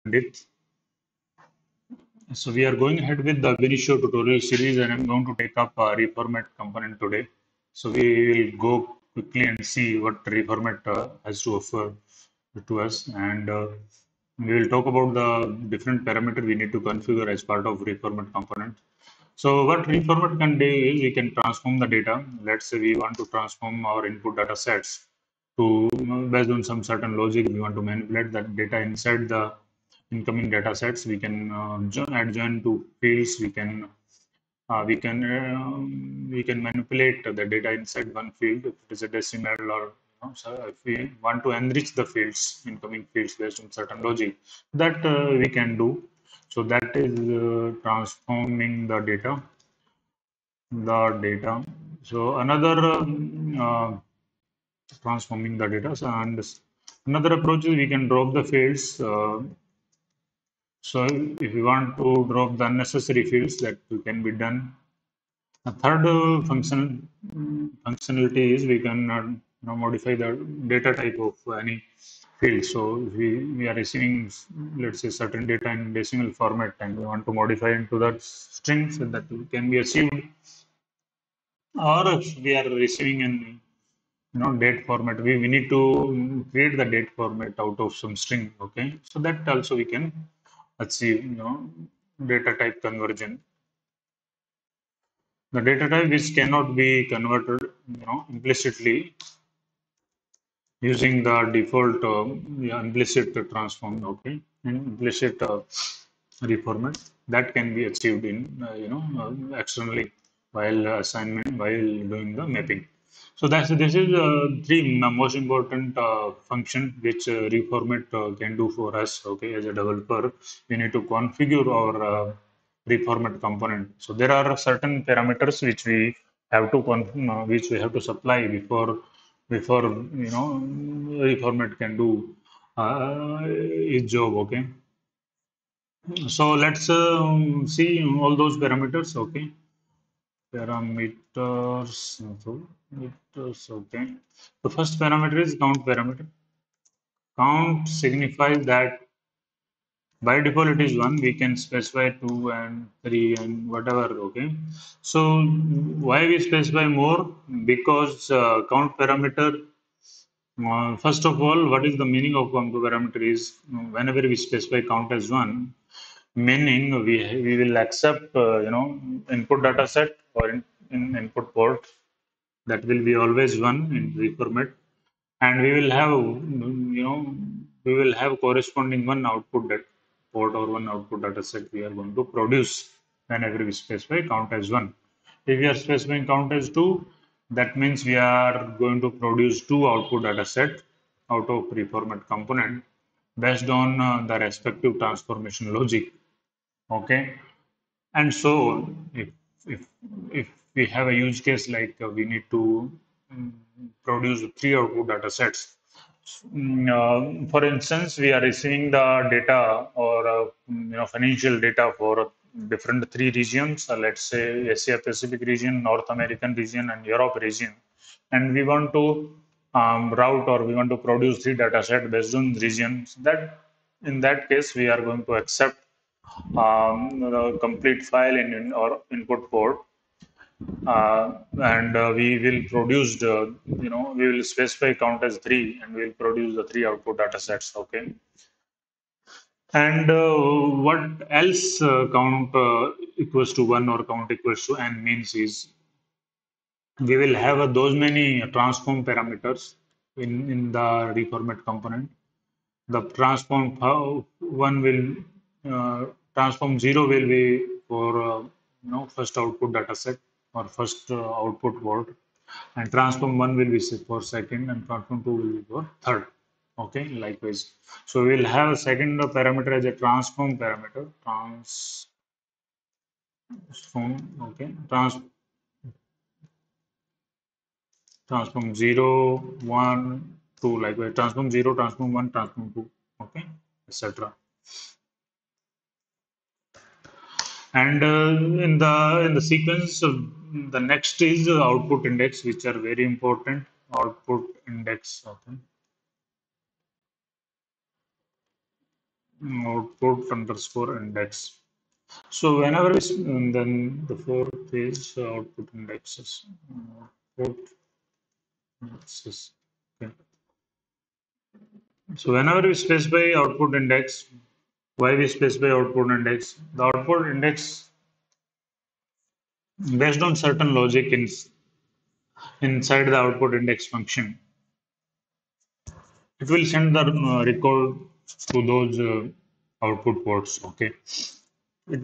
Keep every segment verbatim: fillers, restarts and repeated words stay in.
Pandit. So we are going ahead with the Ab Initio tutorial series, and I'm going to take up a reformat component today. So we will go quickly and see what reformat uh, has to offer to us, and uh, we will talk about the different parameter we need to configure as part of reformat component. So what reformat can do is we can transform the data. Let's say we want to transform our input data sets to, based on some certain logic, we want to manipulate that data inside the incoming data sets. We can uh, join, add join to fields. We can uh, we can uh, we can manipulate the data inside one field if it is a decimal, or you know, so if we want to enrich the fields, incoming fields based on certain logic, that uh, we can do. So that is uh, transforming the data, the data. So another um, uh, transforming the data. So, and another approach is we can drop the fields. Uh, so if you want to drop the unnecessary fields, that can be done. A third uh, function functionality is we can uh, you know, modify the data type of any field. So if we, we are receiving, let's say, certain data in decimal format, and we want to modify into that string, so that can be achieved. Or if we are receiving in you know date format, we, we need to create the date format out of some string. Okay, so that also we can achieve you know data type conversion. The data type which cannot be converted you know implicitly using the default uh, yeah, implicit transform. Okay, and implicit uh, reformat that can be achieved in uh, you know uh, externally while assignment, while doing the mapping. So that's this is uh, three most important uh, function which uh, reformat uh, can do for us. Okay, as a developer, we need to configure our uh, reformat component. So there are certain parameters which we have to con- uh, which we have to supply before before you know reformat can do uh, its job. Okay, so let's um, see all those parameters. Okay, parameters. So parameters. Okay, the first parameter is count parameter. Count signifies that by default it is one. We can specify two and three and whatever. Okay, so why we specify more? Because uh, count parameter. Uh, first of all, what is the meaning of count parameter is uh, whenever we specify count as one, meaning we we will accept uh, you know input data set or in, in input port, that will be always one in reformat, and we will have you know we will have corresponding one output that port or one output data set we are going to produce whenever we specify count as one. If we are specifying count as two, that means we are going to produce two output data set out of reformat component based on uh, the respective transformation logic. Okay, and so if if if we have a use case like uh, we need to mm, produce three output data sets. Mm, uh, for instance, we are receiving the data or uh, mm, you know financial data for different three regions. Uh, let's say Asia Pacific region, North American region, and Europe region, and we want to um, route or we want to produce three data set based on regions. That in that case, we are going to accept um, the complete file in, in our input port, uh, and uh, we will produce the, you know, we will specify count as three, and we will produce the three output data sets. Okay. And uh, what else uh, count uh, equals to one or count equals to n means is we will have uh, those many transform parameters in, in the reformat component. The transform uh, one will uh, transform zero will be for uh, you know first output data set or first uh, output word, and transform one will be for second, and transform two will be for third. Okay, likewise. So we'll have a second parameter as a transform parameter. Transform. Okay. Trans transform zero, one, two, likewise. Transform zero, transform one, transform two. Okay, et cetera. And uh, in the in the sequence, uh, the next is the output index, which are very important. Output index. Okay. output underscore index. So whenever we, then the fourth is output indexes. Output indexes. Okay. So whenever we specify output index, why we specify output index? The output index based on certain logic in, inside the output index function. It will send the uh, record to those uh, output ports. Okay. It,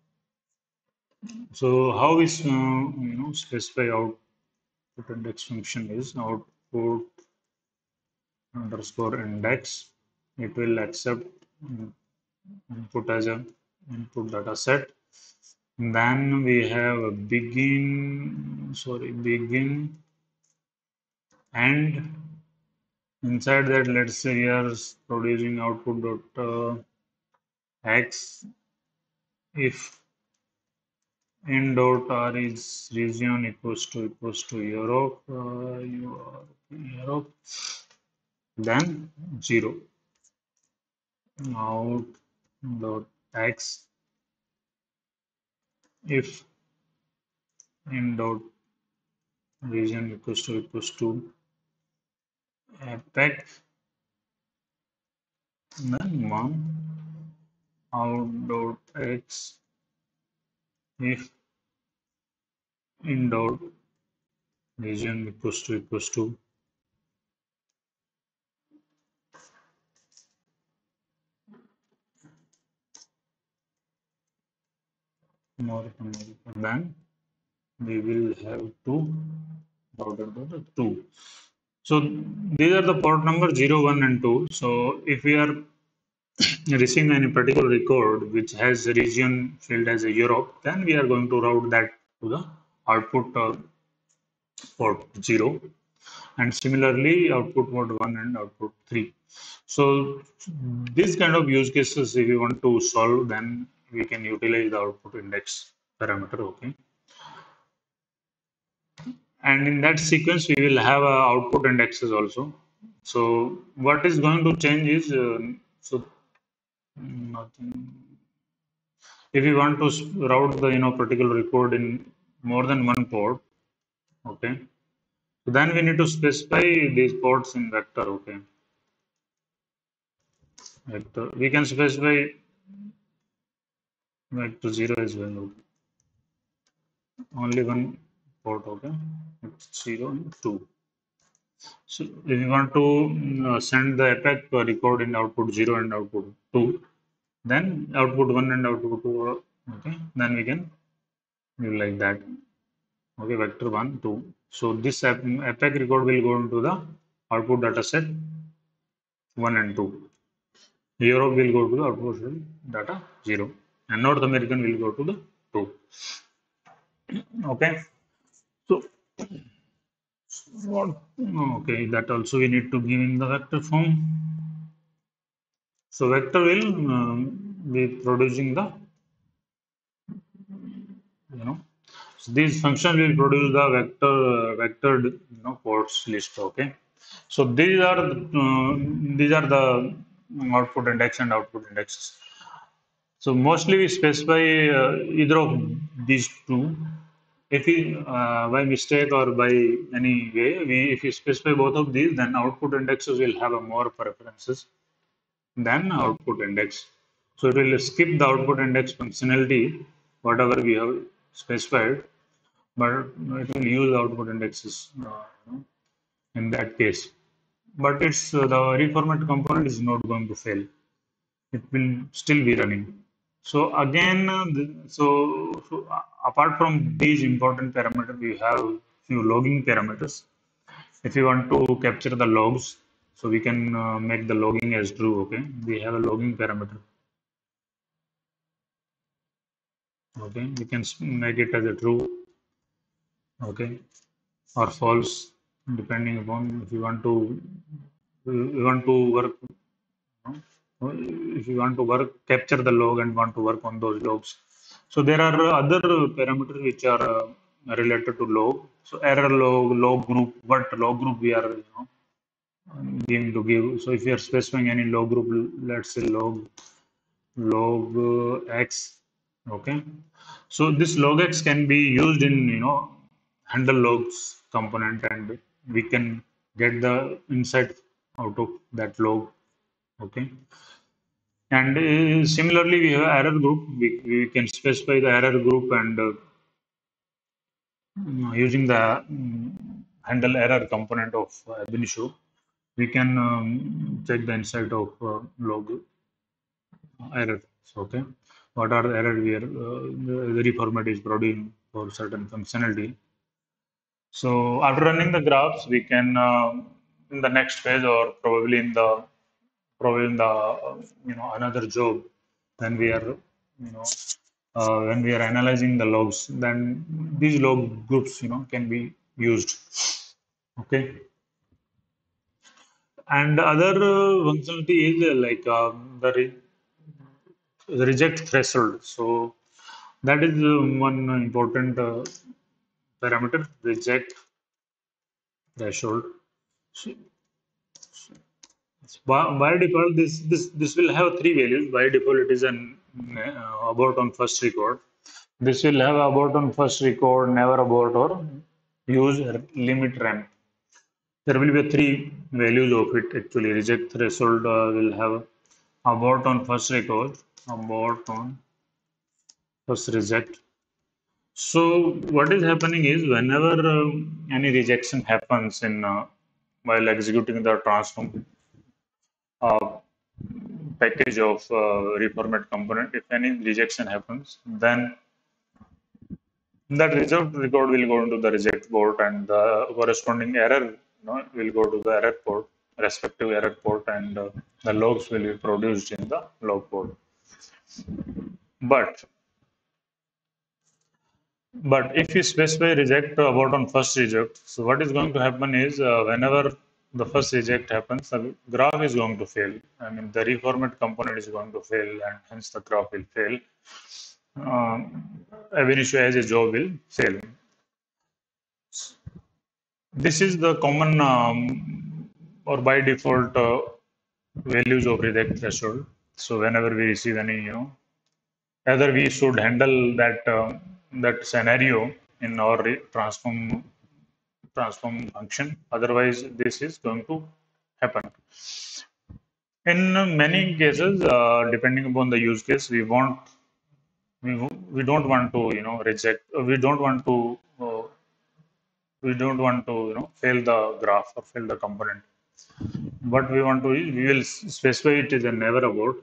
so how is uh, you know specify output index function is output underscore index. It will accept mm, input as a input data set. Then we have a begin, sorry, begin and inside that, let's say we are producing output dot uh, x if in dot r is region equals to equals to Europe, uh, Europe, then zero. Out dot x if in dot region equals to equals to APEC, then one out dot x if in dot region equals to equals to North America, then we will have two dot dot dot two. So these are the port number zero, one and two. So if we are receiving any particular record which has a region field as a Europe, then we are going to route that to the output uh, port zero, and similarly output port one and output three. So these kind of use cases, if you want to solve, then we can utilize the output index parameter. Okay, and in that sequence we will have uh, output indexes also. So what is going to change is uh, so nothing. If you want to route the you know particular record in more than one port, okay, so then we need to specify these ports in vector. Okay, vector we can specify vector zero as well. Okay. Only one port. Okay, it's zero and two. So if you want to mm, uh, send the APEC record in output zero and output two, then output one and output two, uh, okay, then we can do like that. Okay, vector one, two. So this APEC record will go into the output data set one and two. Europe will go to the output data zero, and North American will go to the two. Okay, so what? Okay, that also we need to give in the vector form. So vector will um, be producing the you know so these functions will produce the vector uh, vectored you know ports list. Okay, so these are uh, these are the output index and output indexes. So mostly we specify uh, either of these two. If we uh, by mistake or by any way we if we specify both of these, then output indexes will have a more preferences than output index. So it will skip the output index functionality, whatever we have specified, but it will use output indexes uh, in that case. But it's uh, the reformat component is not going to fail. It will still be running. So again, uh, the, so, so uh, apart from these important parameters, we have few logging parameters. If you want to capture the logs, so we can uh, make the logging as true. Okay, we have a logging parameter. Okay, we can make it as a true, okay, or false, depending upon if you want to you want to work you know, if you want to work capture the log and want to work on those logs. So there are other parameters which are uh, related to log. So error log, log group, what log group we are you know, giving to give. So if you are specifying any log group, let's say log log uh, x. Okay, so this log x can be used in, you know, handle logs component, and we can get the insight out of that log. Okay, and uh, similarly we have error group. We, we can specify the error group, and uh, mm, using the mm, handle error component of uh, ab initio, we can um, check the insight of uh, log error. Okay, what are the error where uh, the, the reformat is producing for certain functionality. So after running the graphs, we can uh, in the next phase, or probably in the probably in the uh, you know, another job, when we are, you know, uh, when we are analyzing the logs, then these log groups, you know, can be used. Okay, and other uh, functionality is uh, like uh, the, re the reject threshold. So that is uh, one important uh, parameter, reject threshold. So, by, by default, this this this will have three values. By default, it is an uh, abort on first record. This will have abort on first record, never abort, or use limit ramp. There will be three values of it actually. Reject threshold uh, will have abort on first record, abort on first reject. So what is happening is, whenever um, any rejection happens in uh, while executing the transform uh, package of uh, reformat component, if any rejection happens, then that result record will go into the reject port, and the corresponding error, you know, will go to the error port, respective error port, and uh, the logs will be produced in the log port. But but if you specify reject abort on first reject, so what is going to happen is, uh, whenever the first reject happens, the graph is going to fail. I mean, the reformat component is going to fail, and hence the graph will fail. Um, ab initio as a job will fail. This is the common um, or by default uh, values of reject threshold. So whenever we receive any, you know, either we should handle that uh, that scenario in our transform transform function. Otherwise, this is going to happen. In many cases, uh, depending upon the use case, we want we, we don't want to, you know, reject. Uh, we don't want to uh, we don't want to, you know, fail the graph or fail the component. What we want to is, we will specify it as a never abort.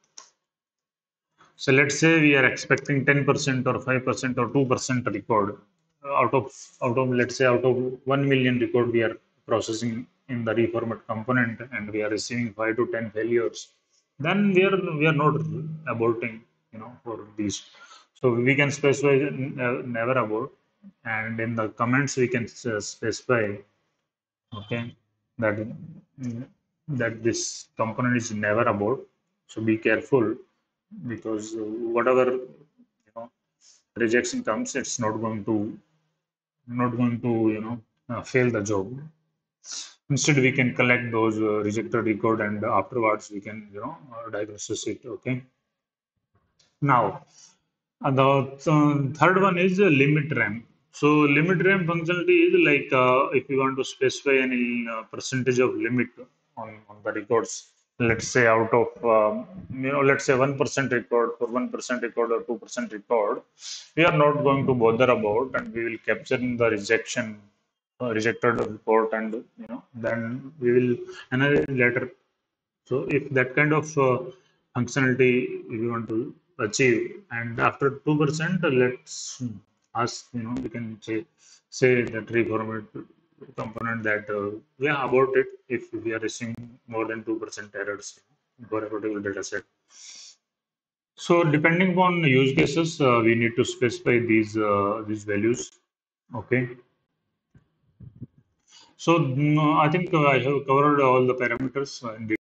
So let's say we are expecting ten percent or five percent or two percent record out of out of let's say out of one million record we are processing in the reformat component, and we are receiving five to ten failures. Then we are we are not aborting, you know, for these. So we can specify uh, never abort, and in the comments we can uh, specify, okay, that that this component is never abort. So be careful, because uh, whatever, you know, rejection comes, it's not going to not going to, you know, uh, fail the job. Instead, we can collect those uh, rejected record, and afterwards we can, you know, uh, diagnosis it. Okay. Now, uh, the uh, third one is uh, limit ramp. So limit ramp functionality is like, uh, if you want to specify any uh, percentage of limit on, on the records. Let's say out of um, you know, let's say one percent record, for one percent record or two percent record, we are not going to bother about, and we will capture in the rejection uh, rejected report, and, you know, then we will analyze later. So if that kind of uh, functionality we want to achieve, and after two percent, let's ask, you know, we can say say that reformat component that uh, yeah, about it if we are receiving more than two percent errors for a particular data set. So depending upon use cases, uh, we need to specify these uh, these values. Okay. So mm, I think uh, I have covered all the parameters uh, in